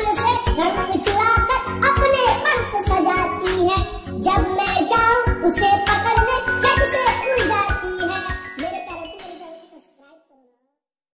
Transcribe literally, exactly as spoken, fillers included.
से रंग चुराकर अपने पंख सजाती है। जब मैं जाऊं उसे